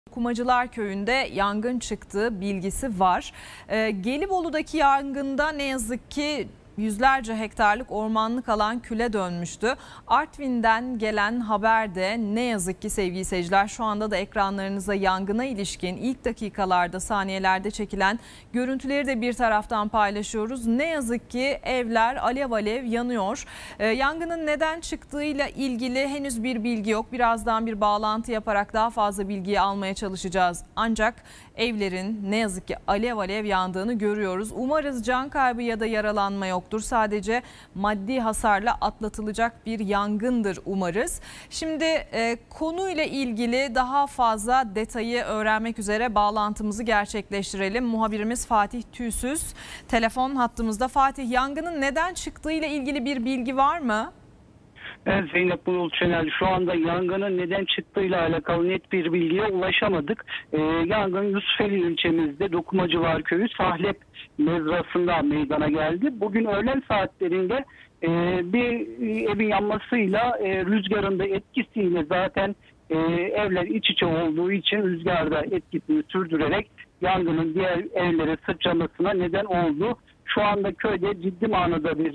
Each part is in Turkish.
Kumacılar Köyü'nde yangın çıktığı bilgisi var. Gelibolu'daki yangında ne yazık ki yüzlerce hektarlık ormanlık alan küle dönmüştü. Artvin'den gelen haberde ne yazık ki sevgili seyirciler, şu anda da ekranlarınıza yangına ilişkin ilk dakikalarda, saniyelerde çekilen görüntüleri de bir taraftan paylaşıyoruz. Ne yazık ki evler alev alev yanıyor. Yangının neden çıktığıyla ilgili henüz bir bilgi yok. Birazdan bir bağlantı yaparak daha fazla bilgiyi almaya çalışacağız. Ancak evlerin ne yazık ki alev alev yandığını görüyoruz. Umarız can kaybı ya da yaralanma yoktur. Sadece maddi hasarla atlatılacak bir yangındır umarız. Şimdi konuyla ilgili daha fazla detayı öğrenmek üzere bağlantımızı gerçekleştirelim. Muhabirimiz Fatih Tüysüz telefon hattımızda. Fatih, yangının neden çıktığıyla ilgili bir bilgi var mı? Evet Zeynep Bulut Şener, şu anda yangının neden çıktığıyla alakalı net bir bilgiye ulaşamadık. Yangın Yusufeli ilçemizde Dokumacılar Köyü Sahlep mezrasında meydana geldi. Bugün öğlen saatlerinde bir evin yanmasıyla rüzgarın da etkisiyle zaten evler iç içe olduğu için rüzgarda etkisini sürdürerek yangının diğer evlere sıçramasına neden oldu. Şu anda köyde ciddi manada bir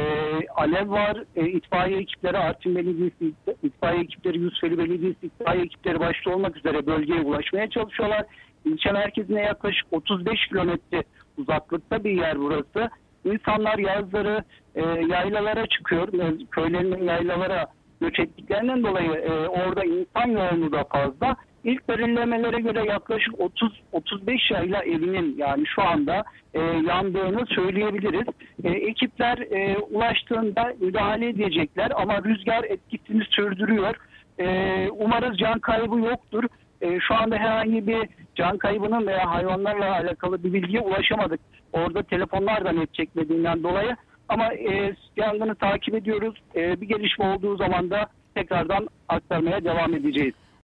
alev var. İtfaiye ekipleri, Artvin Belediyesi, itfaiye ekipleri, Yusufeli Belediyesi, itfaiye ekipleri başta olmak üzere bölgeye ulaşmaya çalışıyorlar. İlçe merkezine yaklaşık 35 kilometre uzaklıkta bir yer burası. İnsanlar yazları yaylalara çıkıyor. Köylerinin yaylalara göç ettiklerinden dolayı orada insan yoğunluğu da fazla. İlk belirlemelere göre yaklaşık 30-35 yayla evinin yani şu anda yandığını söyleyebiliriz. Ekipler ulaştığında müdahale edecekler ama rüzgar etkisini sürdürüyor. Umarız can kaybı yoktur. Şu anda herhangi bir can kaybının veya hayvanlarla alakalı bir bilgiye ulaşamadık. Orada telefonlar da net çekmediğinden dolayı. Ama yangını takip ediyoruz. Bir gelişme olduğu zaman da tekrardan aktarmaya devam edeceğiz.